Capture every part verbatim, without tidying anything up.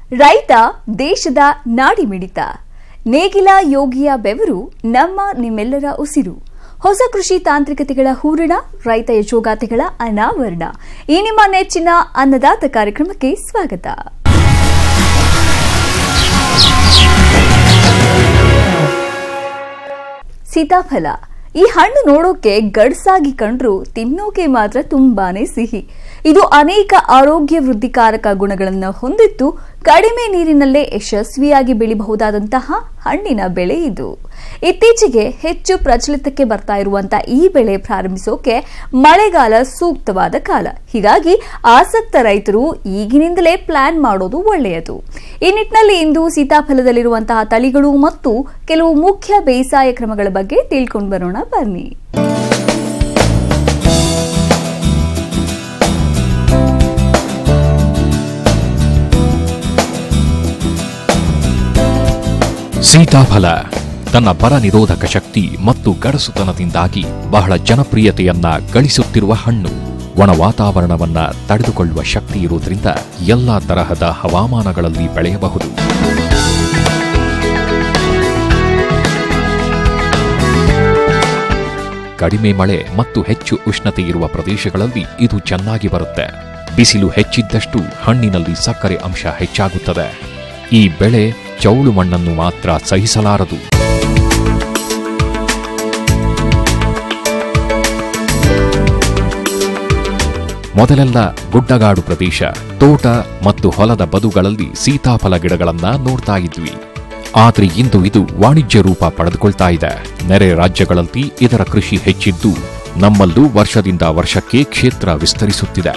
ರೈತ ದೇಶದ ನಾಡಿಮಿಡಿತ. ನೇಗಿಲ ಯೋಗಿಯ ಬೆವರು ನಮ್ಮ ನಿಮ್ಮೆಲ್ಲರ ಉಸಿರು. ಹೊಸ ಕೃಷಿ ತಾಂತ್ರಿಕತೆಗಳ ಹೂರಣ, ರೈತ ಯಶೋಗಾಥೆಗಳ ಅನಾವರಣ. ಈ ನಿಮ್ಮ ನೆಚ್ಚಿನ ಅನ್ನದಾತ ಕಾರ್ಯಕ್ರಮಕ್ಕೆ ಸ್ವಾಗತ. ಸೀತಾಫಲ ಈ ಹಣ್ಣು ನೋಡೋಕೆ ಗಡ್ಸಾಗಿ ಕಂಡ್ರು ತಿನ್ನೋಕೆ ಮಾತ್ರ ತುಂಬಾನೇ ಸಿಹಿ. ಇದು ಅನೇಕ ಆರೋಗ್ಯ ವೃದ್ಧಿಕಾರಕ ಗುಣಗಳನ್ನು ಹೊಂದಿದ್ದು ಕಡಿಮೆ ನೀರಿನಲ್ಲೇ ಯಶಸ್ವಿಯಾಗಿ ಬೆಳೆಯಬಹುದಾದಂತಹ ಹಣ್ಣಿನ ಬೆಳೆ ಇದು. ಇತ್ತೀಚೆಗೆ ಹೆಚ್ಚು ಪ್ರಚಲಿತಕ್ಕೆ ಬರ್ತಾ ಇರುವಂತಹ ಈ ಬೆಳೆ ಪ್ರಾರಂಭಿಸೋಕೆ ಮಳೆಗಾಲ ಸೂಕ್ತವಾದ ಕಾಲ. ಹೀಗಾಗಿ ಆಸಕ್ತ ರೈತರು ಈಗಿನಿಂದಲೇ ಪ್ಲಾನ್ ಮಾಡೋದು ಒಳ್ಳೆಯದು. ಈ ನಿಟ್ಟಿನಲ್ಲಿ ಇಂದು ಸೀತಾಫಲದಲ್ಲಿರುವಂತಹ ತಳಿಗಳು ಮತ್ತು ಕೆಲವು ಮುಖ್ಯ ಬೇಸಾಯ ಕ್ರಮಗಳ ಬಗ್ಗೆ ತಿಳ್ಕೊಂಡು ಬರೋಣ ಬನ್ನಿ. ಸೀತಾಫಲ ತನ್ನ ಬರ ನಿರೋಧಕ ಶಕ್ತಿ ಮತ್ತು ಗಡಸುತನದಿಂದಾಗಿ ಬಹಳ ಜನಪ್ರಿಯತೆಯನ್ನ ಗಳಿಸುತ್ತಿರುವ ಹಣ್ಣು. ಒಣ ವಾತಾವರಣವನ್ನ ತಡೆದುಕೊಳ್ಳುವ ಶಕ್ತಿ ಇರುವುದರಿಂದ ಎಲ್ಲಾ ತರಹದ ಹವಾಮಾನಗಳಲ್ಲಿ ಬೆಳೆಯಬಹುದು. ಕಡಿಮೆ ಮಳೆ ಮತ್ತು ಹೆಚ್ಚು ಉಷ್ಣತೆ ಇರುವ ಪ್ರದೇಶಗಳಲ್ಲಿ ಇದು ಚೆನ್ನಾಗಿ ಬರುತ್ತೆ. ಬಿಸಿಲು ಹೆಚ್ಚಿದ್ದಷ್ಟು ಹಣ್ಣಿನಲ್ಲಿ ಸಕ್ಕರೆ ಅಂಶ ಹೆಚ್ಚಾಗುತ್ತದೆ. ಈ ಬೆಳೆ ಚೌಳು ಮಣ್ಣನ್ನು ಮಾತ್ರ ಸಹಿಸಲಾರದು. ಮೊದಲೆಲ್ಲ ಗುಡ್ಡಗಾಡು ಪ್ರದೇಶ, ತೋಟ ಮತ್ತು ಹೊಲದ ಬದುಗಳಲ್ಲಿ ಸೀತಾಫಲ ಗಿಡಗಳನ್ನ ನೋಡ್ತಾ ಇದ್ವಿ. ಆದ್ರೆ ಇಂದು ಇದು ವಾಣಿಜ್ಯ ರೂಪ ಪಡೆದುಕೊಳ್ತಾ ಇದೆ. ನೆರೆ ರಾಜ್ಯಗಳಲ್ಲಿ ಇದರ ಕೃಷಿ ಹೆಚ್ಚಿದ್ದು ನಮ್ಮಲ್ಲೂ ವರ್ಷದಿಂದ ವರ್ಷಕ್ಕೆ ಕ್ಷೇತ್ರ ವಿಸ್ತರಿಸುತ್ತಿದೆ.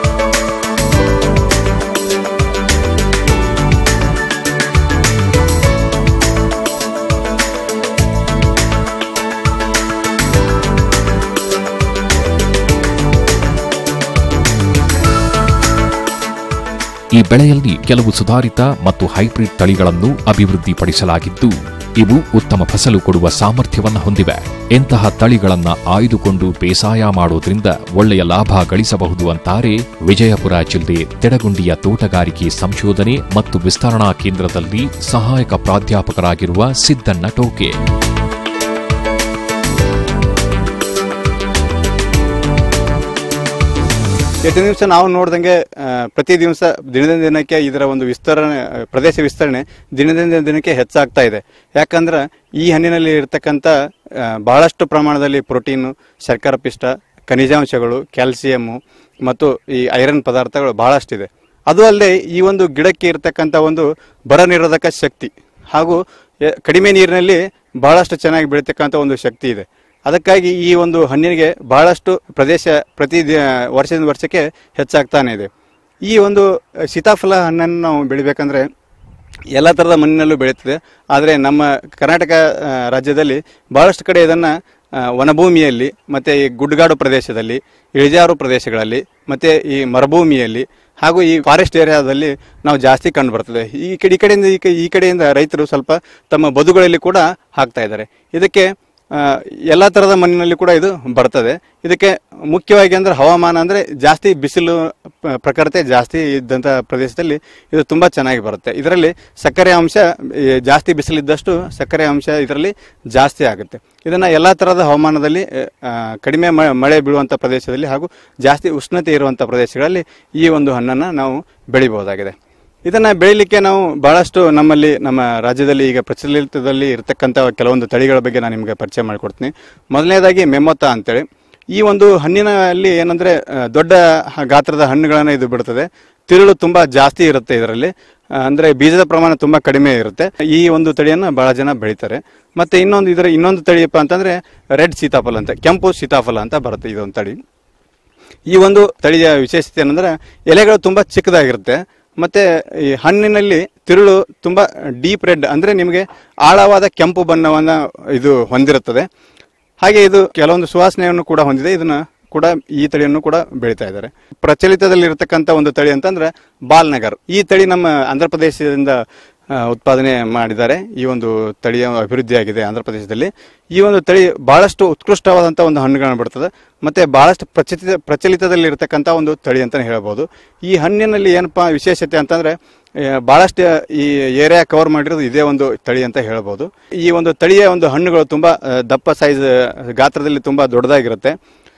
ಈ ಬೆಳೆಯಲ್ಲಿ ಕೆಲವು ಸುಧಾರಿತ ಮತ್ತು ಹೈಬ್ರಿಡ್ ತಳಿಗಳನ್ನು ಅಭಿವೃದ್ಧಿಪಡಿಸಲಾಗಿದ್ದು ಇವು ಉತ್ತಮ ಫಸಲು ಕೊಡುವ ಸಾಮರ್ಥ್ಯವನ್ನು ಹೊಂದಿವೆ. ಇಂತಹ ತಳಿಗಳನ್ನು ಆಯ್ದುಕೊಂಡು ಬೇಸಾಯ ಮಾಡೋದ್ರಿಂದ ಒಳ್ಳೆಯ ಲಾಭ ಗಳಿಸಬಹುದು ಅಂತಾರೆ ವಿಜಯಪುರ ಜಿಲ್ಲೆ ತೆಡಗುಂಡಿಯ ತೋಟಗಾರಿಕೆ ಸಂಶೋಧನೆ ಮತ್ತು ವಿಸ್ತರಣಾ ಕೇಂದ್ರದಲ್ಲಿ ಸಹಾಯಕ ಪ್ರಾಧ್ಯಾಪಕರಾಗಿರುವ ಸಿದ್ದಣ್ಣ ಟೋಕೆ. ಎಷ್ಟು ದಿವಸ ನಾವು ನೋಡ್ದಂಗೆ ಪ್ರತಿ ದಿವಸ ದಿನದಿಂದ ದಿನಕ್ಕೆ ಇದರ ಒಂದು ವಿಸ್ತರಣೆ ಪ್ರದೇಶ ವಿಸ್ತರಣೆ ದಿನದಿಂದ ದಿನಕ್ಕೆ ಹೆಚ್ಚಾಗ್ತಾ ಇದೆ. ಯಾಕಂದ್ರೆ ಈ ಹಣ್ಣಿನಲ್ಲಿ ಇರತಕ್ಕಂಥ ಬಹಳಷ್ಟು ಪ್ರಮಾಣದಲ್ಲಿ ಪ್ರೋಟೀನು, ಶರ್ಕರ ಪಿಷ್ಟ, ಖನಿಜಾಂಶಗಳು, ಕ್ಯಾಲ್ಸಿಯಮ್ಮು ಮತ್ತು ಈ ಐರನ್ ಪದಾರ್ಥಗಳು ಬಹಳಷ್ಟಿದೆ. ಅದು ಅಲ್ಲದೆ ಈ ಒಂದು ಗಿಡಕ್ಕೆ ಇರತಕ್ಕಂಥ ಒಂದು ಬರ ನಿರೋಧಕ ಶಕ್ತಿ ಹಾಗೂ ಕಡಿಮೆ ನೀರಿನಲ್ಲಿ ಬಹಳಷ್ಟು ಚೆನ್ನಾಗಿ ಬೆಳೀತಕ್ಕಂಥ ಒಂದು ಶಕ್ತಿ ಇದೆ. ಅದಕ್ಕಾಗಿ ಈ ಒಂದು ಹಣ್ಣಿಗೆ ಬಹಳಷ್ಟು ಪ್ರದೇಶ ಪ್ರತಿ ವರ್ಷದಿಂದ ವರ್ಷಕ್ಕೆ ಹೆಚ್ಚಾಗ್ತಾನೆ ಇದೆ. ಈ ಒಂದು ಸೀತಾಫಲ ಹಣ್ಣನ್ನು ನಾವು ಬೆಳಿಬೇಕಂದ್ರೆ ಎಲ್ಲ ಥರದ ಮಣ್ಣಿನಲ್ಲೂ ಬೆಳೀತದೆ. ಆದರೆ ನಮ್ಮ ಕರ್ನಾಟಕ ರಾಜ್ಯದಲ್ಲಿ ಬಹಳಷ್ಟು ಕಡೆ ಇದನ್ನು ವನಭೂಮಿಯಲ್ಲಿ ಮತ್ತು ಈ ಗುಡ್ಡಗಾಡು ಪ್ರದೇಶದಲ್ಲಿ, ಇಳಿಜಾರು ಪ್ರದೇಶಗಳಲ್ಲಿ ಮತ್ತು ಈ ಮರುಭೂಮಿಯಲ್ಲಿ ಹಾಗೂ ಈ ಫಾರೆಸ್ಟ್ ಏರಿಯಾದಲ್ಲಿ ನಾವು ಜಾಸ್ತಿ ಕಂಡು ಬರ್ತದೆ. ಈ ಕಡೆ ಈ ಕಡೆಯಿಂದ ಈ ಕಡೆಯಿಂದ ರೈತರು ಸ್ವಲ್ಪ ತಮ್ಮ ಬದುಗಳಲ್ಲಿ ಕೂಡ ಹಾಕ್ತಾ ಇದ್ದಾರೆ. ಇದಕ್ಕೆ ಎಲ್ಲ ಥರದ ಮಣ್ಣಿನಲ್ಲಿ ಕೂಡ ಇದು ಬರ್ತದೆ. ಇದಕ್ಕೆ ಮುಖ್ಯವಾಗಿ ಅಂದರೆ ಹವಾಮಾನ ಅಂದರೆ ಜಾಸ್ತಿ ಬಿಸಿಲು ಪ್ರಖರತೆ ಜಾಸ್ತಿ ಇದ್ದಂಥ ಪ್ರದೇಶದಲ್ಲಿ ಇದು ತುಂಬ ಚೆನ್ನಾಗಿ ಬರುತ್ತೆ. ಇದರಲ್ಲಿ ಸಕ್ಕರೆ ಅಂಶ ಜಾಸ್ತಿ ಬಿಸಿಲಿದ್ದಷ್ಟು ಸಕ್ಕರೆ ಅಂಶ ಇದರಲ್ಲಿ ಜಾಸ್ತಿ ಆಗುತ್ತೆ. ಇದನ್ನು ಎಲ್ಲ ಥರದ ಹವಾಮಾನದಲ್ಲಿ ಕಡಿಮೆ ಮಳೆ ಬೀಳುವಂಥ ಪ್ರದೇಶದಲ್ಲಿ ಹಾಗೂ ಜಾಸ್ತಿ ಉಷ್ಣತೆ ಇರುವಂಥ ಪ್ರದೇಶಗಳಲ್ಲಿ ಈ ಒಂದು ಹಣ್ಣನ್ನು ನಾವು ಬೆಳಿಬಹುದಾಗಿದೆ. ಇದನ್ನು ಬೆಳಿಲಿಕ್ಕೆ ನಾವು ಬಹಳಷ್ಟು ನಮ್ಮಲ್ಲಿ ನಮ್ಮ ರಾಜ್ಯದಲ್ಲಿ ಈಗ ಪ್ರಚಲಿತದಲ್ಲಿ ಇರತಕ್ಕಂಥ ಕೆಲವೊಂದು ತಳಿಗಳ ಬಗ್ಗೆ ನಾನು ನಿಮಗೆ ಪರಿಚಯ ಮಾಡಿಕೊಡ್ತೀನಿ. ಮೊದಲನೇದಾಗಿ ಮೆಮೊತ್ತ ಅಂತೇಳಿ. ಈ ಒಂದು ಹಣ್ಣಿನಲ್ಲಿ ಏನಂದರೆ ದೊಡ್ಡ ಗಾತ್ರದ ಹಣ್ಣುಗಳನ್ನು ಇದು ಬಿಡುತ್ತದೆ. ತಿರುಳು ತುಂಬ ಜಾಸ್ತಿ ಇರುತ್ತೆ ಇದರಲ್ಲಿ, ಅಂದರೆ ಬೀಜದ ಪ್ರಮಾಣ ತುಂಬ ಕಡಿಮೆ ಇರುತ್ತೆ. ಈ ಒಂದು ತಳಿಯನ್ನು ಬಹಳ ಜನ ಬೆಳೀತಾರೆ. ಮತ್ತು ಇನ್ನೊಂದು ಇದರ ಇನ್ನೊಂದು ತಳಿಯಪ್ಪ ಅಂತಂದರೆ ರೆಡ್ ಸೀತಾಫಲ ಅಂತ, ಕೆಂಪು ಸೀತಾಫಲ ಅಂತ ಬರುತ್ತೆ ಇದೊಂದು ತಳಿ. ಈ ಒಂದು ತಳಿಯ ವಿಶೇಷತೆ ಏನಂದರೆ ಎಲೆಗಳು ತುಂಬ ಚಿಕ್ಕದಾಗಿರುತ್ತೆ ಮತ್ತು ಈ ಹಣ್ಣಿನಲ್ಲಿ ತಿರುಳು ತುಂಬ ಡೀಪ್ ರೆಡ್ ಅಂದರೆ ನಿಮಗೆ ಆಳವಾದ ಕೆಂಪು ಬಣ್ಣವನ್ನು ಇದು ಹೊಂದಿರುತ್ತದೆ. ಹಾಗೆ ಇದು ಕೆಲವೊಂದು ಸುವಾಸನೆಯನ್ನು ಕೂಡ ಹೊಂದಿದೆ. ಇದನ್ನು ಕೂಡ ಈ ತಳಿಯನ್ನು ಕೂಡ ಬೆಳೀತಾ ಇದ್ದಾರೆ. ಪ್ರಚಲಿತದಲ್ಲಿ ಇರತಕ್ಕಂಥ ಒಂದು ತಳಿ ಅಂತಂದ್ರೆ ಬಾಲ್ನಗರ್. ಈ ತಳಿ ನಮ್ಮ ಆಂಧ್ರ ಪ್ರದೇಶದಿಂದ ಉತ್ಪಾದನೆ ಮಾಡಿದ್ದಾರೆ. ಈ ಒಂದು ತಳಿಯ ಅಭಿವೃದ್ಧಿಯಾಗಿದೆ ಆಂಧ್ರ ಪ್ರದೇಶದಲ್ಲಿ. ಈ ಒಂದು ತಳಿ ಬಹಳಷ್ಟು ಉತ್ಕೃಷ್ಟವಾದಂಥ ಒಂದು ಹಣ್ಣುಗಳನ್ನು ಬಿಡ್ತದೆ ಮತ್ತೆ ಬಹಳಷ್ಟು ಪ್ರಚಲಿತ ಪ್ರಚಲಿತದಲ್ಲಿ ಇರತಕ್ಕಂಥ ಒಂದು ತಳಿ ಅಂತಲೇ ಹೇಳ್ಬೋದು. ಈ ಹಣ್ಣಿನಲ್ಲಿ ಏನಪ್ಪಾ ವಿಶೇಷತೆ ಅಂತಂದ್ರೆ ಬಹಳಷ್ಟು ಈ ಏರಿಯಾ ಕವರ್ ಮಾಡಿರೋದು ಇದೇ ಒಂದು ತಳಿ ಅಂತ ಹೇಳ್ಬೋದು. ಈ ಒಂದು ತಳಿಯ ಒಂದು ಹಣ್ಣುಗಳು ತುಂಬಾ ದಪ್ಪ ಸೈಜ್ ಗಾತ್ರದಲ್ಲಿ ತುಂಬಾ ದೊಡ್ಡದಾಗಿರುತ್ತೆ.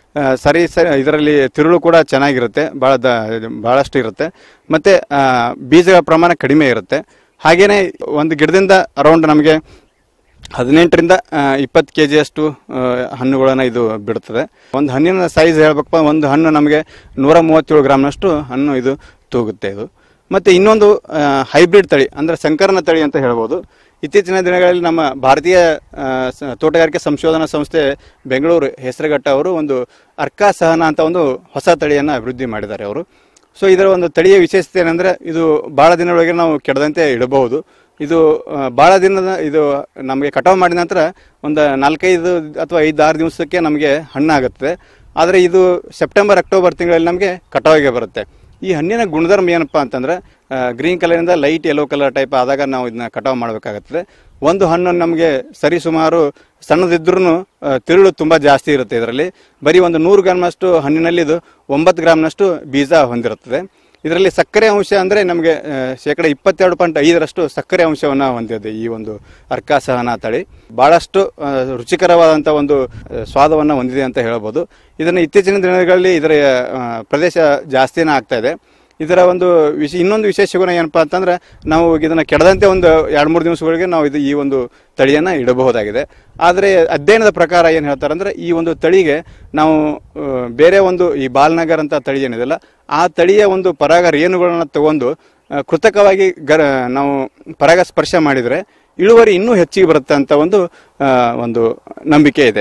ಸರಿ ಸರಿ ಇದರಲ್ಲಿ ತಿರುಳು ಕೂಡ ಚೆನ್ನಾಗಿರುತ್ತೆ, ಬಹಳ ದ ಬಹಳಷ್ಟು ಇರುತ್ತೆ ಮತ್ತೆ ಬೀಜಗಳ ಪ್ರಮಾಣ ಕಡಿಮೆ ಇರುತ್ತೆ. ಹಾಗೇನೆ ಒಂದು ಗಿಡದಿಂದ ಅರೌಂಡ್ ನಮಗೆ ಹದಿನೆಂಟರಿಂದ ಇಪ್ಪತ್ತು ಕೆ ಜಿಯಷ್ಟು ಹಣ್ಣುಗಳನ್ನು ಇದು ಬಿಡುತ್ತದೆ. ಒಂದು ಹಣ್ಣಿನ ಸೈಜ್ ಹೇಳ್ಬೇಕಪ್ಪ, ಒಂದು ಹಣ್ಣು ನಮಗೆ ನೂರ ಮೂವತ್ತೇಳು ಗ್ರಾಮ್ನಷ್ಟು ಹಣ್ಣು ಇದು ತೂಗುತ್ತೆ ಇದು. ಮತ್ತು ಇನ್ನೊಂದು ಹೈಬ್ರಿಡ್ ತಳಿ ಅಂದರೆ ಸಂಕರಣ ತಳಿ ಅಂತ ಹೇಳ್ಬೋದು. ಇತ್ತೀಚಿನ ದಿನಗಳಲ್ಲಿ ನಮ್ಮ ಭಾರತೀಯ ತೋಟಗಾರಿಕೆ ಸಂಶೋಧನಾ ಸಂಸ್ಥೆ ಬೆಂಗಳೂರು ಹೆಸರುಘಟ್ಟ ಅವರು ಒಂದು ಅರ್ಕಾ ಸಹನ ಅಂತ ಒಂದು ಹೊಸ ತಳಿಯನ್ನು ಅಭಿವೃದ್ಧಿ ಮಾಡಿದ್ದಾರೆ ಅವರು. ಸೊ ಇದರ ಒಂದು ತಳಿಯ ವಿಶೇಷತೆ ಏನಂದರೆ ಇದು ಭಾಳ ದಿನದೊಳಗೆ ನಾವು ಕೆಡದಂತೆ ಇಡಬಹುದು. ಇದು ಭಾಳ ದಿನದ ಇದು ನಮಗೆ ಕಟಾವು ಮಾಡಿದ ನಂತರ ಒಂದು ನಾಲ್ಕೈದು ಅಥವಾ ಐದು ಆರು ದಿವಸಕ್ಕೆ ನಮಗೆ ಹಣ್ಣಾಗುತ್ತೆ. ಆದರೆ ಇದು ಸೆಪ್ಟೆಂಬರ್ ಅಕ್ಟೋಬರ್ ತಿಂಗಳಲ್ಲಿ ನಮಗೆ ಕಟಾವಿಗೆ ಬರುತ್ತೆ. ಈ ಹಣ್ಣಿನ ಗುಣಧರ್ಮ ಏನಪ್ಪ ಅಂತಂದ್ರೆ ಗ್ರೀನ್ ಕಲರಿಂದ ಲೈಟ್ ಯೆಲ್ಲೋ ಕಲರ್ ಟೈಪ್ ಆದಾಗ ನಾವು ಇದನ್ನ ಕಟಾವು ಮಾಡಬೇಕಾಗುತ್ತದೆ. ಒಂದು ಹಣ್ಣು ನಮಗೆ ಸರಿ ಸುಮಾರು ಸಣ್ಣದಿದ್ರೂ ತಿರುಳು ತುಂಬ ಜಾಸ್ತಿ ಇರುತ್ತೆ. ಇದರಲ್ಲಿ ಬರೀ ಒಂದು ನೂರು ಗ್ರಾಮ್ನಷ್ಟು ಹಣ್ಣಿನಲ್ಲಿ ಇದು ಒಂಬತ್ತು ಗ್ರಾಮ್ನಷ್ಟು ಬೀಜ ಹೊಂದಿರುತ್ತದೆ. ಇದರಲ್ಲಿ ಸಕ್ಕರೆ ಅಂಶ ಅಂದರೆ ನಮಗೆ ಶೇಕಡ ಇಪ್ಪತ್ತೆರಡು ಪಾಯಿಂಟ್ ಐದರಷ್ಟು ಸಕ್ಕರೆ ಅಂಶವನ್ನು ಹೊಂದಿದೆ ಈ ಒಂದು ಅರ್ಕಾ ಸಹನ ತಳಿ. ಭಾಳಷ್ಟು ರುಚಿಕರವಾದಂಥ ಒಂದು ಸ್ವಾದವನ್ನು ಹೊಂದಿದೆ ಅಂತ ಹೇಳ್ಬೋದು. ಇದನ್ನು ಇತ್ತೀಚಿನ ದಿನಗಳಲ್ಲಿ ಇದರ ಪ್ರದೇಶ ಜಾಸ್ತಿನೇ ಆಗ್ತಾ ಇದೆ. ಇದರ ಒಂದು ವಿಶ ಇನ್ನೊಂದು ವಿಶೇಷ ಗುಣ ಏನಪ್ಪಾ ಅಂತಂದ್ರೆ ನಾವು ಇದನ್ನು ಕೆಡದಂತೆ ಒಂದು ಎರಡು ಮೂರು ದಿವಸಗಳಿಗೆ ನಾವು ಇದು ಈ ಒಂದು ತಳಿಯನ್ನು ಇಡಬಹುದಾಗಿದೆ. ಆದರೆ ಅಧ್ಯಯನದ ಪ್ರಕಾರ ಏನು ಹೇಳ್ತಾರೆ ಅಂದರೆ ಈ ಒಂದು ತಳಿಗೆ ನಾವು ಬೇರೆ ಒಂದು ಈ ಬಾಲ್ನಗರ್ ಅಂತ ತಳಿ ಏನಿದೆಲ್ಲ ಆ ತಳಿಯ ಒಂದು ಪರಾಗ ರೇಣುಗಳನ್ನು ತಗೊಂಡು ಕೃತಕವಾಗಿ ಗರ ನಾವು ಪರಾಗ ಸ್ಪರ್ಶ ಮಾಡಿದರೆ ಇಳುವರಿ ಇನ್ನೂ ಹೆಚ್ಚಿಗೆ ಬರುತ್ತೆ ಅಂತ ಒಂದು ಒಂದು ನಂಬಿಕೆ ಇದೆ.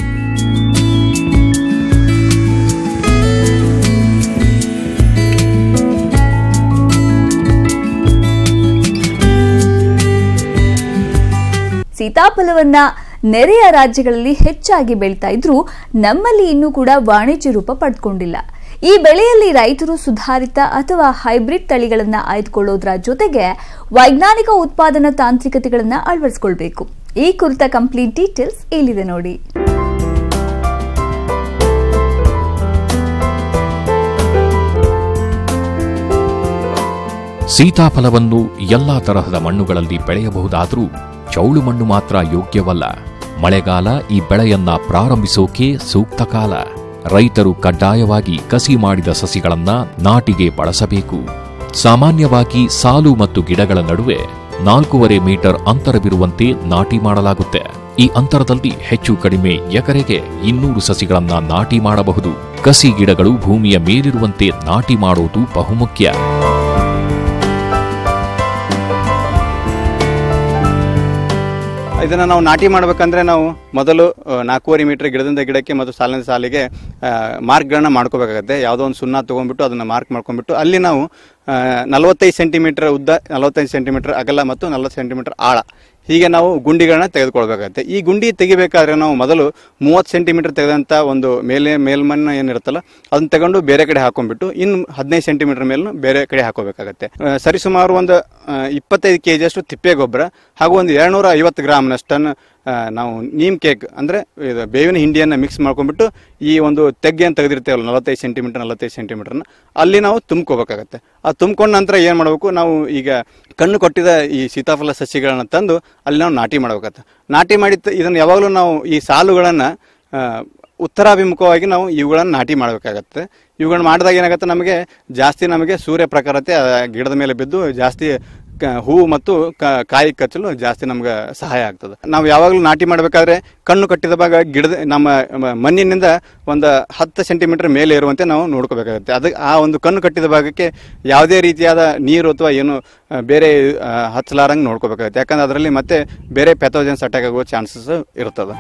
ಸೀತಾಫಲವನ್ನ ನೆರೆಯ ರಾಜ್ಯಗಳಲ್ಲಿ ಹೆಚ್ಚಾಗಿ ಬೆಳೀತಾ ಇದ್ರೂ ನಮ್ಮಲ್ಲಿ ಇನ್ನೂ ಕೂಡ ವಾಣಿಜ್ಯ ರೂಪ ಪಡೆದುಕೊಂಡಿಲ್ಲ. ಈ ಬೆಳೆಯಲ್ಲಿ ರೈತರು ಸುಧಾರಿತ ಅಥವಾ ಹೈಬ್ರಿಡ್ ತಳಿಗಳನ್ನು ಆಯ್ದುಕೊಳ್ಳೋದ್ರ ಜೊತೆಗೆ ವೈಜ್ಞಾನಿಕ ಉತ್ಪಾದನಾ ತಾಂತ್ರಿಕತೆಗಳನ್ನು ಅಳವಡಿಸಿಕೊಳ್ಬೇಕು. ಈ ಕುರಿತ ಕಂಪ್ಲೀಟ್ ಡೀಟೇಲ್ಸ್ ಇಲ್ಲಿದೆ ನೋಡಿ. ಸೀತಾಫಲವನ್ನು ಎಲ್ಲಾ ತರಹದ ಮಣ್ಣುಗಳಲ್ಲಿ ಬೆಳೆಯಬಹುದಾದರೂ ಚೌಳು ಮಣ್ಣು ಮಾತ್ರ ಯೋಗ್ಯವಲ್ಲ. ಮಳೆಗಾಲ ಈ ಬೆಳೆಯನ್ನ ಪ್ರಾರಂಭಿಸೋಕೆ ಸೂಕ್ತ ಕಾಲ. ರೈತರು ಕಡ್ಡಾಯವಾಗಿ ಕಸಿ ಮಾಡಿದ ಸಸಿಗಳನ್ನ ನಾಟಿಗೆ ಬಳಸಬೇಕು. ಸಾಮಾನ್ಯವಾಗಿ ಸಾಲು ಮತ್ತು ಗಿಡಗಳ ನಡುವೆ ನಾಲ್ಕೂವರೆ ಮೀಟರ್ ಅಂತರವಿರುವಂತೆ ನಾಟಿ ಮಾಡಲಾಗುತ್ತೆ. ಈ ಅಂತರದಲ್ಲಿ ಹೆಚ್ಚು ಕಡಿಮೆ ಎಕರೆಗೆ ಇನ್ನೂರು ಸಸಿಗಳನ್ನ ನಾಟಿ ಮಾಡಬಹುದು. ಕಸಿ ಗಿಡಗಳು ಭೂಮಿಯ ಮೇಲಿರುವಂತೆ ನಾಟಿ ಮಾಡುವುದು ಬಹುಮುಖ್ಯ. ಇದನ್ನು ನಾವು ನಾಟಿ ಮಾಡಬೇಕಂದ್ರೆ ನಾವು ಮೊದಲು ನಾಲ್ಕೂವರೆ ಮೀಟರ್ ಗಿಡದಿಂದ ಗಿಡಕ್ಕೆ ಮತ್ತು ಸಾಲಿನ ಸಾಲಿಗೆ ಮಾರ್ಕ್ಗಳನ್ನ ಮಾಡ್ಕೋಬೇಕಾಗತ್ತೆ. ಯಾವುದೋ ಒಂದು ಸುಣ್ಣ ತೊಗೊಂಡ್ಬಿಟ್ಟು ಅದನ್ನು ಮಾರ್ಕ್ ಮಾಡ್ಕೊಂಡ್ಬಿಟ್ಟು ಅಲ್ಲಿ ನಾವು ನಲವತ್ತೈದು ಸೆಂಟಿಮೀಟರ್ ಉದ್ದ, ನಲವತ್ತೈದು ಸೆಂಟಿಮೀಟರ್ ಅಗಲ ಮತ್ತು ನಲವತ್ತು ಸೆಂಟಿಮೀಟರ್ ಆಳ ಹೀಗೆ ನಾವು ಗುಂಡಿಗಳನ್ನ ತೆಗೆದುಕೊಳ್ಬೇಕಾಗತ್ತೆ. ಈ ಗುಂಡಿ ತೆಗಿಬೇಕಾದ್ರೆ ನಾವು ಮೊದಲು ಮೂವತ್ತು ಸೆಂಟಿಮೀಟರ್ ತೆಗೆದಂಥ ಒಂದು ಮೇಲೆ ಮೇಲ್ಮಣ್ಣು ಏನಿರುತ್ತಲ್ಲ ಅದನ್ನ ತಗೊಂಡು ಬೇರೆ ಕಡೆ ಹಾಕೊಂಡ್ಬಿಟ್ಟು ಇನ್ನು ಹದಿನೈದು ಸೆಂಟಿಮೀಟರ್ ಮೇಲೂ ಬೇರೆ ಕಡೆ ಹಾಕೋಬೇಕಾಗತ್ತೆ. ಸರಿಸುಮಾರು ಒಂದು ಇಪ್ಪತ್ತೈದು ಕೆ ಜಿಯಷ್ಟು ತಿಪ್ಪೆ ಗೊಬ್ಬರ ಹಾಗೂ ಒಂದು ಎರಡ್ನೂರ ಐವತ್ತು ಗ್ರಾಮ್ನಷ್ಟನ್ನು ನಾವು ನೀಮ್ ಕೇಕ್ ಅಂದರೆ ಇದು ಬೇವಿನ ಹಿಂಡಿಯನ್ನು ಮಿಕ್ಸ್ ಮಾಡ್ಕೊಂಡ್ಬಿಟ್ಟು ಈ ಒಂದು ತೆಗ್ಗೆಯನ್ನು ತೆಗೆದಿರ್ತೇವಲ್ಲ ನಲವತ್ತೈದು ಸೆಂಟಿಮೀಟರ್ ನಲವತ್ತೈದು ಸೆಂಟಿಮೀಟರ್ನ ಅಲ್ಲಿ ನಾವು ತುಂಬ್ಕೋಬೇಕಾಗತ್ತೆ. ಆ ತುಂಬ್ಕೊಂಡ ನಂತರ ಏನು ಮಾಡಬೇಕು, ನಾವು ಈಗ ಕಣ್ಣು ಕೊಟ್ಟಿದ ಈ ಸೀತಾಫಲ ಸಸಿಗಳನ್ನ ತಂದು ಅಲ್ಲಿ ನಾವು ನಾಟಿ ಮಾಡಬೇಕಾಗತ್ತೆ. ನಾಟಿ ಮಾಡಿ ಇದನ್ನು ಯಾವಾಗಲೂ ನಾವು ಈ ಸಾಲುಗಳನ್ನು ಉತ್ತರಾಭಿಮುಖವಾಗಿ ನಾವು ಇವುಗಳನ್ನು ನಾಟಿ ಮಾಡಬೇಕಾಗತ್ತೆ. ಇವುಗಳನ್ನ ಮಾಡಿದಾಗ ಏನಾಗುತ್ತೆ, ನಮಗೆ ಜಾಸ್ತಿ ನಮಗೆ ಸೂರ್ಯ ಪ್ರಖರತೆ ಗಿಡದ ಮೇಲೆ ಬಿದ್ದು ಜಾಸ್ತಿ ಹೂವು ಮತ್ತು ಕಾಯಿ ಕಚ್ಚಲು ಜಾಸ್ತಿ ನಮ್ಗೆ ಸಹಾಯ ಆಗ್ತದೆ. ನಾವು ಯಾವಾಗಲೂ ನಾಟಿ ಮಾಡಬೇಕಾದ್ರೆ ಕಣ್ಣು ಕಟ್ಟಿದ ಭಾಗ ಗಿಡದ ನಮ್ಮ ಮಣ್ಣಿನಿಂದ ಒಂದು ಹತ್ತು ಸೆಂಟಿಮೀಟರ್ ಮೇಲೆ ಇರುವಂತೆ ನಾವು ನೋಡ್ಕೋಬೇಕಾಗುತ್ತೆ. ಅದಕ್ಕೆ ಆ ಒಂದು ಕಣ್ಣು ಕಟ್ಟಿದ ಭಾಗಕ್ಕೆ ಯಾವುದೇ ರೀತಿಯಾದ ನೀರು ಅಥವಾ ಏನು ಬೇರೆ ಹಚ್ಚಲಾರಂಗೆ ನೋಡ್ಕೋಬೇಕಾಗುತ್ತೆ. ಯಾಕಂದ್ರೆ ಅದರಲ್ಲಿ ಮತ್ತೆ ಬೇರೆ ಪ್ಯಾಥೋಜನ್ಸ್ ಅಟ್ಯಾಕ್ ಆಗುವ ಚಾನ್ಸಸ್ ಇರ್ತದೆ.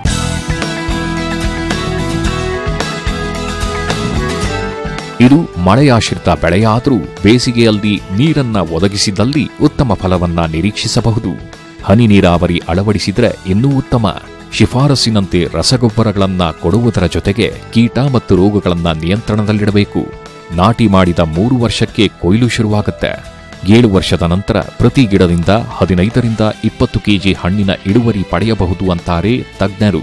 ಇದು ಮಳೆಯಾಶ್ರಿತ ಬೆಳೆಯಾದರೂ ಬೇಸಿಗೆಯಲ್ಲಿ ನೀರನ್ನ ಒದಗಿಸಿದಲ್ಲಿ ಉತ್ತಮ ಫಲವನ್ನ ನಿರೀಕ್ಷಿಸಬಹುದು. ಹನಿ ನೀರಾವರಿ ಅಳವಡಿಸಿದ್ರೆ ಇನ್ನೂ ಉತ್ತಮ. ಶಿಫಾರಸ್ಸಿನಂತೆ ರಸಗೊಬ್ಬರಗಳನ್ನ ಕೊಡುವುದರ ಜೊತೆಗೆ ಕೀಟ ಮತ್ತು ರೋಗಗಳನ್ನ ನಿಯಂತ್ರಣದಲ್ಲಿಡಬೇಕು. ನಾಟಿ ಮಾಡಿದ ಮೂರು ವರ್ಷಕ್ಕೆ ಕೊಯ್ಲು ಶುರುವಾಗುತ್ತೆ. ಏಳು ವರ್ಷದ ನಂತರ ಪ್ರತಿ ಗಿಡದಿಂದ ಹದಿನೈದರಿಂದ ಇಪ್ಪತ್ತು ಕೆಜಿ ಹಣ್ಣಿನ ಇಳುವರಿ ಪಡೆಯಬಹುದು ಅಂತಾರೆ ತಜ್ಞರು.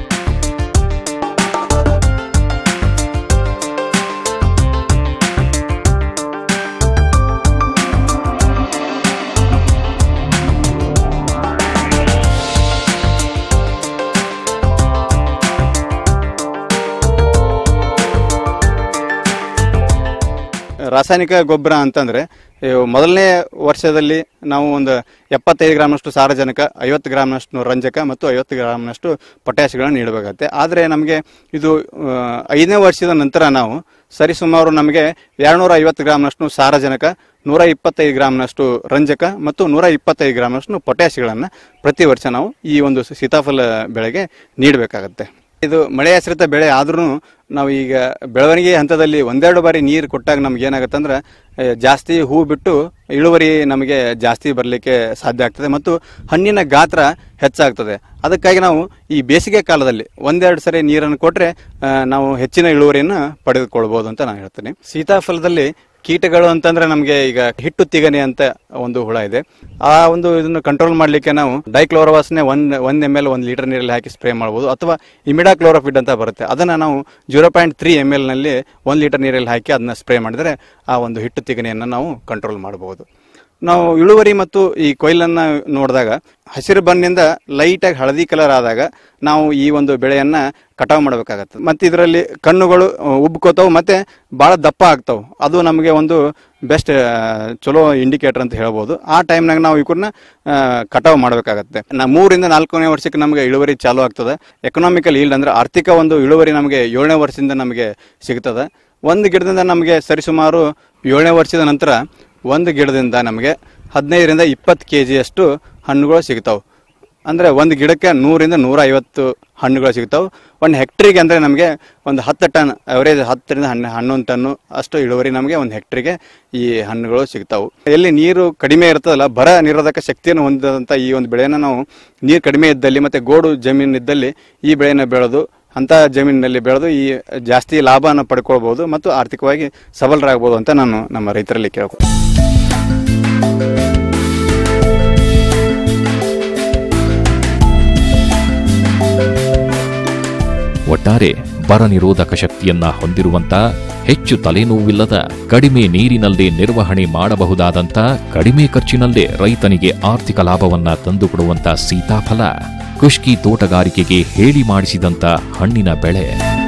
ರಾಸಾಯನಿಕ ಗೊಬ್ಬರ ಅಂತಂದ್ರೆ ಮೊದಲನೇ ವರ್ಷದಲ್ಲಿ ನಾವು ಒಂದು ಎಪ್ಪತ್ತೈದು ಗ್ರಾಮ್ನಷ್ಟು ಸಾರಜನಕ, ಐವತ್ತು ಗ್ರಾಮ್ನಷ್ಟು ರಂಜಕ ಮತ್ತು ಐವತ್ತು ಗ್ರಾಮ್ನಷ್ಟು ಪೊಟ್ಯಾಶ್ಗಳನ್ನು ನೀಡಬೇಕಾಗುತ್ತೆ. ಆದರೆ ನಮಗೆ ಇದು ಐದನೇ ವರ್ಷದ ನಂತರ ನಾವು ಸರಿಸುಮಾರು ನಮಗೆ ಎರಡ್ನೂರ ಐವತ್ತು ಗ್ರಾಮ್ನಷ್ಟು ಸಾರಜನಕ, ನೂರ ಇಪ್ಪತ್ತೈದು ಗ್ರಾಮ್ನಷ್ಟು ರಂಜಕ ಮತ್ತು ನೂರ ಇಪ್ಪತ್ತೈದು ಗ್ರಾಮ್ನಷ್ಟು ಪೊಟ್ಯಾಶ್ಗಳನ್ನು ಪ್ರತಿ ವರ್ಷ ನಾವು ಈ ಒಂದು ಸೀತಾಫಲ ಬೆಳೆಗೆ ನೀಡಬೇಕಾಗತ್ತೆ. ಇದು ಮಳೆ ಆಶ್ರಿತ ಬೆಳೆ ಆದ್ರೂ ನಾವು ಈಗ ಬೆಳವಣಿಗೆ ಹಂತದಲ್ಲಿ ಒಂದೆರಡು ಬಾರಿ ನೀರು ಕೊಟ್ಟಾಗ ನಮ್ಗೆ ಏನಾಗುತ್ತೆ ಅಂದ್ರೆ ಜಾಸ್ತಿ ಹೂ ಬಿಟ್ಟು ಇಳುವರಿ ನಮಗೆ ಜಾಸ್ತಿ ಬರಲಿಕ್ಕೆ ಸಾಧ್ಯ ಆಗ್ತದೆ ಮತ್ತು ಹಣ್ಣಿನ ಗಾತ್ರ ಹೆಚ್ಚಾಗ್ತದೆ. ಅದಕ್ಕಾಗಿ ನಾವು ಈ ಬೇಸಿಗೆ ಕಾಲದಲ್ಲಿ ಒಂದೆರಡು ಸರಿ ನೀರನ್ನು ಕೊಟ್ಟರೆ ನಾವು ಹೆಚ್ಚಿನ ಇಳುವರಿಯನ್ನು ಪಡೆದುಕೊಳ್ಬಹುದು ಅಂತ ನಾನು ಹೇಳ್ತೇನೆ. ಸೀತಾಫಲದಲ್ಲಿ ಕೀಟಗಳು ಅಂತಂದ್ರೆ ನಮಗೆ ಈಗ ಹಿಟ್ಟು ತಿಗಣೆ ಅಂತ ಒಂದು ಹುಳ ಇದೆ. ಆ ಒಂದು ಇದನ್ನು ಕಂಟ್ರೋಲ್ ಮಾಡಲಿಕ್ಕೆ ನಾವು ಡೈಕ್ಲೋರೋವಾಸ್ನೆ ಒಂದ್ ಒಂದ್ ಎಮ್ ಎಲ್ ಒಂದು ಲೀಟರ್ ನೀರಲ್ಲಿ ಹಾಕಿ ಸ್ಪ್ರೇ ಮಾಡಬಹುದು. ಅಥವಾ ಇಮಿಡಾಕ್ಲೋರೋಫಿಡ್ ಅಂತ ಬರುತ್ತೆ, ಅದನ್ನ ನಾವು zero point three M L ನಲ್ಲಿ ಒಂದು ಲೀಟರ್ ನೀರಲ್ಲಿ ಹಾಕಿ ಅದನ್ನ ಸ್ಪ್ರೇ ಮಾಡಿದ್ರೆ ಆ ಒಂದು ಹಿಟ್ಟು ತಿಗಣೆಯನ್ನು ನಾವು ಕಂಟ್ರೋಲ್ ಮಾಡಬಹುದು. ನಾವು ಇಳುವರಿ ಮತ್ತು ಈ ಕೊಯ್ಲನ್ನ ನೋಡಿದಾಗ ಹಸಿರು ಬಣ್ಣಿಂದ ಲೈಟಾಗಿ ಹಳದಿ ಕಲರ್ ಆದಾಗ ನಾವು ಈ ಒಂದು ಬೆಳೆಯನ್ನ ಕಟಾವು ಮಾಡಬೇಕಾಗತ್ತೆ. ಮತ್ತೆ ಇದರಲ್ಲಿ ಕಣ್ಣುಗಳು ಉಬ್ಕೋತಾವು ಮತ್ತೆ ಬಹಳ ದಪ್ಪ ಆಗ್ತಾವೆ. ಅದು ನಮಗೆ ಒಂದು ಬೆಸ್ಟ್ ಚಲೋ ಇಂಡಿಕೇಟರ್ ಅಂತ ಹೇಳ್ಬೋದು. ಆ ಟೈಮ್ನಾಗ ನಾವು ಇವನ್ನ ಕಟಾವು ಮಾಡಬೇಕಾಗತ್ತೆ. ನಾ ಮೂರಿಂದ ನಾಲ್ಕನೇ ವರ್ಷಕ್ಕೆ ನಮಗೆ ಇಳುವರಿ ಚಾಲು ಆಗ್ತದೆ. ಎಕನಾಮಿಕಲ್ ಈಲ್ಡ್ ಅಂದ್ರೆ ಆರ್ಥಿಕ ಒಂದು ಇಳುವರಿ ನಮಗೆ ಏಳನೇ ವರ್ಷದಿಂದ ನಮಗೆ ಸಿಗ್ತದೆ. ಒಂದು ಗಿಡದಿಂದ ನಮಗೆ ಸರಿಸುಮಾರು ಏಳನೇ ವರ್ಷದ ನಂತರ ಒಂದು ಗಿಡದಿಂದ ನಮಗೆ ಹದಿನೈದರಿಂದ ಇಪ್ಪತ್ತು ಕೆ ಜಿಯಷ್ಟು ಹಣ್ಣುಗಳು ಸಿಗ್ತಾವೆ. ಅಂದರೆ ಒಂದು ಗಿಡಕ್ಕೆ ನೂರಿಂದ ನೂರ ಐವತ್ತು ಹಣ್ಣುಗಳು ಸಿಗ್ತಾವೆ. ಒಂದು ಹೆಕ್ಟ್ರಿಗೆ ಅಂದರೆ ನಮಗೆ ಒಂದು ಹತ್ತು ಟನ್ ಅವರೇಜ್ ಹತ್ತರಿಂದ ಹಣ್ಣು ಹನ್ನೊಂದು ಟನ್ನು ಅಷ್ಟು ಇಳುವರಿ ನಮಗೆ ಒಂದು ಹೆಕ್ಟ್ರಿಗೆ ಈ ಹಣ್ಣುಗಳು ಸಿಗ್ತಾವೆ. ಎಲ್ಲಿ ನೀರು ಕಡಿಮೆ ಇರ್ತದಲ್ಲ, ಬರ ನಿರೋಧಕ ಶಕ್ತಿಯನ್ನು ಹೊಂದಿದಂಥ ಈ ಒಂದು ಬೆಳೆಯನ್ನು ನಾವು ನೀರು ಕಡಿಮೆ ಇದ್ದಲ್ಲಿ ಮತ್ತು ಗೋಡು ಜಮೀನು ಇದ್ದಲ್ಲಿ ಈ ಬೆಳೆಯನ್ನು ಬೆಳೆದು ಅಂಥ ಜಮೀನಿನಲ್ಲಿ ಬೆಳೆದು ಈ ಜಾಸ್ತಿ ಲಾಭವನ್ನು ಪಡ್ಕೊಳ್ಬೋದು ಮತ್ತು ಆರ್ಥಿಕವಾಗಿ ಸಬಲರಾಗಬಹುದು ಅಂತ ನಾನು ನಮ್ಮ ರೈತರಲ್ಲಿ ಕೇಳ್ತೀನಿ. ಒಟ್ಟಾರೆ ಬರ ನಿರೋಧಕ ಶಕ್ತಿಯನ್ನ ಹೊಂದಿರುವಂತ, ಹೆಚ್ಚು ತಲೆನೋವಿಲ್ಲದ, ಕಡಿಮೆ ನೀರಿನಲ್ಲೇ ನಿರ್ವಹಣೆ ಮಾಡಬಹುದಾದಂತ, ಕಡಿಮೆ ಖರ್ಚಿನಲ್ಲೇ ರೈತನಿಗೆ ಆರ್ಥಿಕ ಲಾಭವನ್ನ ತಂದುಕೊಡುವಂತ ಸೀತಾಫಲ ಖುಷ್ಕಿ ತೋಟಗಾರಿಕೆಗೆ ಹೇಳಿ ಮಾಡಿಸಿದಂತ ಹಣ್ಣಿನ ಬೆಳೆ.